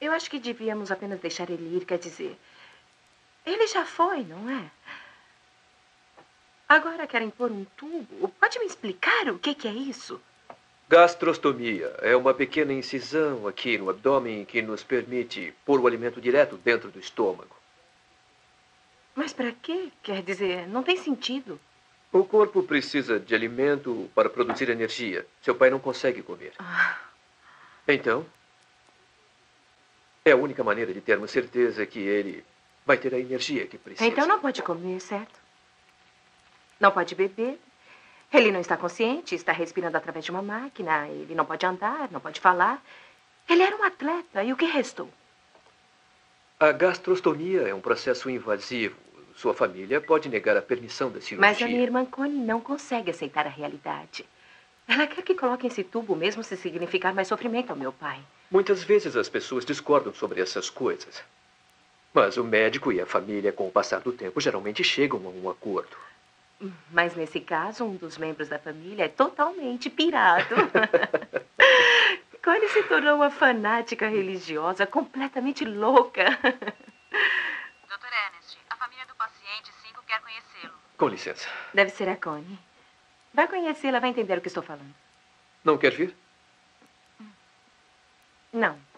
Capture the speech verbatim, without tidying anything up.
Eu acho que devíamos apenas deixar ele ir, quer dizer... Ele já foi, não é? Agora querem pôr um tubo. Pode me explicar o que, que é isso? Gastrostomia é uma pequena incisão aqui no abdômen que nos permite pôr o alimento direto dentro do estômago. Mas para quê? Quer dizer, não tem sentido. O corpo precisa de alimento para produzir energia. Seu pai não consegue comer. Ah, Então, é a única maneira de termos certeza que ele vai ter a energia que precisa. então não pode comer, certo? Não pode beber. Ele não está consciente, está respirando através de uma máquina. Ele não pode andar, não pode falar. Ele era um atleta. E o que restou? A gastrostomia é um processo invasivo. Sua família pode negar a permissão da cirurgia. Mas a minha irmã Connie não consegue aceitar a realidade. Ela quer que coloque esse tubo mesmo se significar mais sofrimento ao meu pai. Muitas vezes as pessoas discordam sobre essas coisas. Mas o médico e a família, com o passar do tempo, geralmente chegam a um acordo. Mas nesse caso, um dos membros da família é totalmente pirado. Connie se tornou uma fanática religiosa completamente louca. doutor Ernest, a família do paciente cinco quer conhecê-lo. Com licença. Deve ser a Connie. Vai conhecê-la, vai entender o que estou falando. Não quer vir? Não.